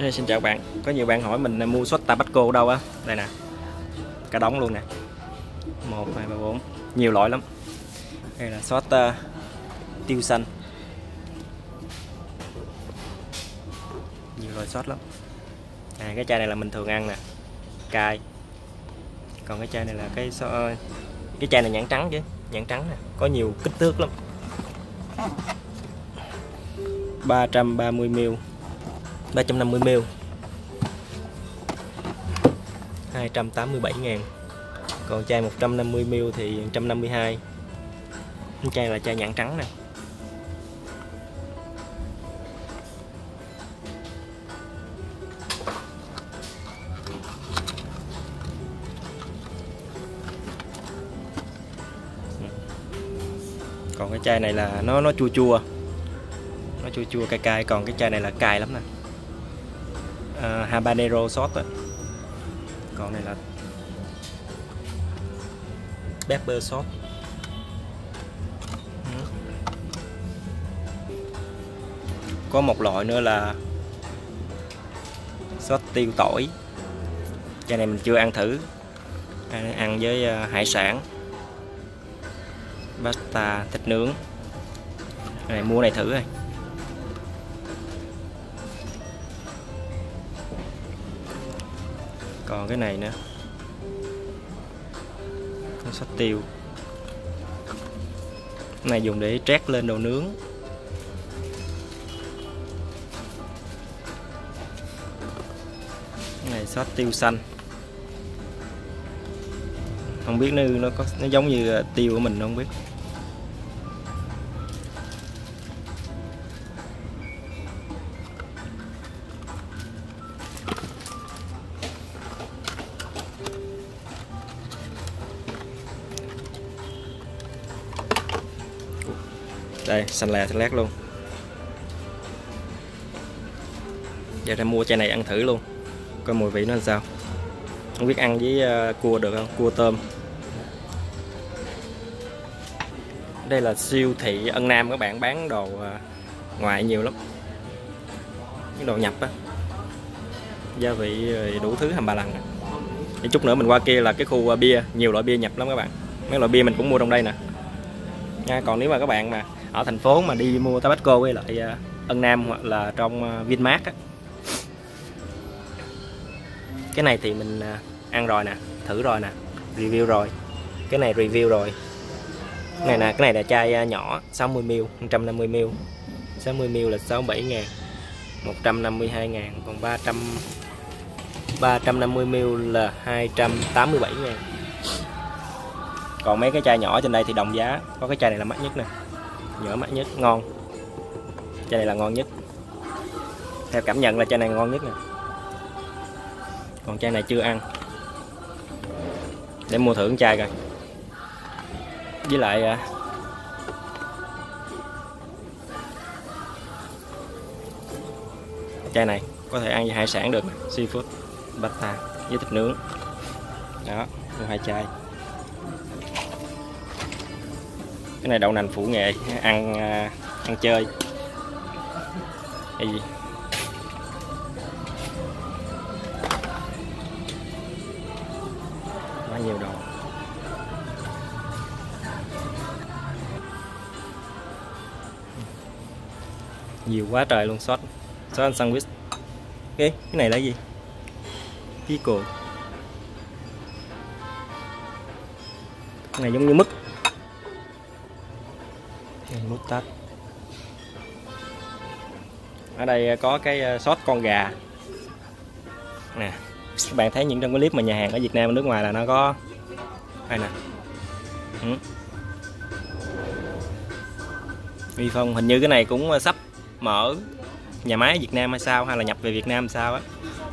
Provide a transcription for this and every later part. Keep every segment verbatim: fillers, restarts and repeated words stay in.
Xin chào bạn. Có nhiều bạn hỏi mình mua sốt Tabasco ở đâu á. Đây nè, cả đống luôn nè, một hai ba bốn, nhiều loại lắm. Đây là sốt uh, tiêu xanh, nhiều loại sốt lắm. À, cái chai này là mình thường ăn nè, cay. Còn cái chai này là cái so, cái chai này nhãn trắng chứ, nhãn trắng nè, có nhiều kích thước lắm. ba trăm ba mươi mi li lít, ba trăm năm mươi mi li lít, hai trăm tám mươi bảy ngàn. Còn chai một trăm năm mươi mi li lít thì một trăm năm mươi hai. Cái chai là chai nhãn trắng nè. Còn cái chai này là nó nó chua chua, nó chua chua cay cay. Còn cái chai này là cay lắm nè, à, habanero sauce á. Còn này là pepper sauce. Có một loại nữa là sốt tiêu tỏi. Chai này mình chưa ăn thử, ăn với hải sản, pasta, thịt nướng. Này, mua này thử rồi. Còn cái này nữa, sốt tiêu. Cái này dùng để trét lên đồ nướng. Cái này sốt tiêu xanh. Không biết nó nó có nó giống như tiêu của mình không biết. Đây, xanh lè xanh lét luôn. Giờ ra mua chai này ăn thử luôn, coi mùi vị nó làm sao. Không biết ăn với cua được không, cua tôm. Đây là siêu thị Ân Nam, các bạn bán đồ ngoài nhiều lắm, những đồ nhập á, gia vị đủ thứ hầm bà lằng. Thì chút nữa mình qua kia là cái khu bia, nhiều loại bia nhập lắm các bạn. Mấy loại bia mình cũng mua trong đây nè nha. Còn nếu mà các bạn mà ở thành phố mà đi mua Tabasco với lại Ân Nam hoặc là trong Vinmart á, cái này thì mình ăn rồi nè, thử rồi nè, review rồi. Cái này review rồi. Cái này nè, cái này là chai nhỏ sáu mươi mi li lít, một trăm năm mươi mi li lít. sáu mươi mi li lít là sáu mươi bảy ngàn, một trăm năm mươi hai ngàn. Còn ba trăm ba trăm năm mươi mi li lít là hai trăm tám mươi bảy ngàn. Còn mấy cái chai nhỏ trên đây thì đồng giá. Có cái chai này là mắc nhất nè, nhỏ mắc nhất, ngon. Chai này là ngon nhất, theo cảm nhận là chai này ngon nhất nè. Còn chai này chưa ăn, để mua thử chai coi. Với lại chai này có thể ăn với hải sản được, seafood, pasta với thịt nướng. Đó, hai chai. Cái này đậu nành phủ nghệ, ăn ăn chơi hay gì. Quá nhiều đồ. Nhiều quá trời luôn. Sốt sốt sandwich. Cái cái này là gì? Pickle. Cái này giống như mứt. Mustard. Ở đây có cái sốt con gà nè. Các bạn thấy những trong cái clip mà nhà hàng ở Việt Nam, ở nước ngoài là nó có đây nè. Ừ. Vi Phong hình như cái này cũng sắp mở nhà máy ở Việt Nam hay sao, hay là nhập về Việt Nam sao á.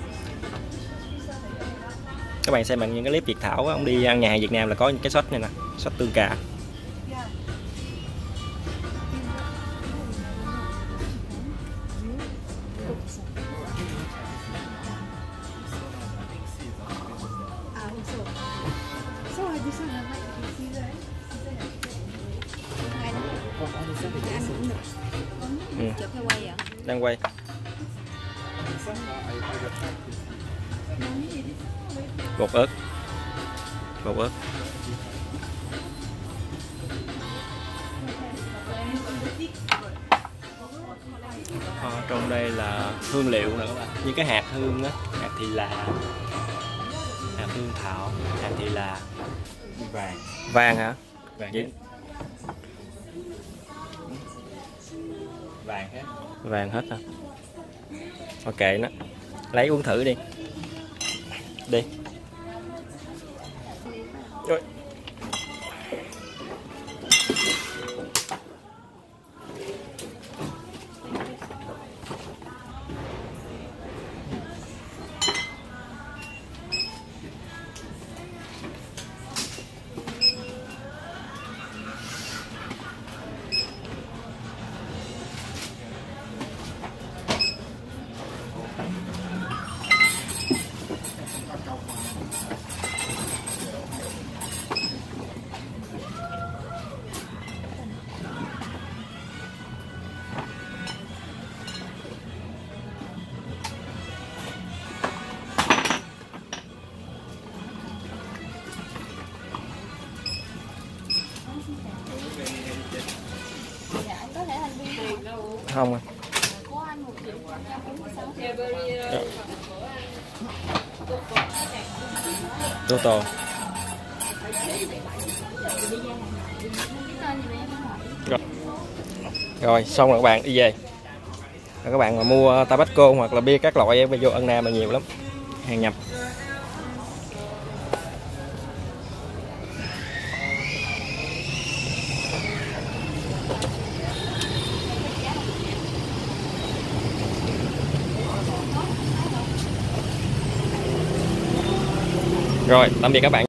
Các bạn xem bằng những cái clip Việt Thảo á, ông đi ăn nhà hàng Việt Nam là có những cái sốt này nè, sốt tương cà. Ừ. Đang quay. Bột ớt, bột ớt. Ờ, trong đây là hương liệu nữa các bạn, như cái hạt hương á, hạt thì là hạt hương thảo, hạt thì là vàng. Vàng hả? Vàng Vậy... hết. Vàng hết. Vàng hết hả? Ok nó. Lấy uống thử đi. Đi. Rồi. Không à. Tô tô. Rồi. Rồi xong rồi các bạn đi về. Rồi các bạn mà mua Tabasco hoặc là bia các loại vô Ân Nam là nhiều lắm, hàng nhập. Rồi, tạm biệt các bạn.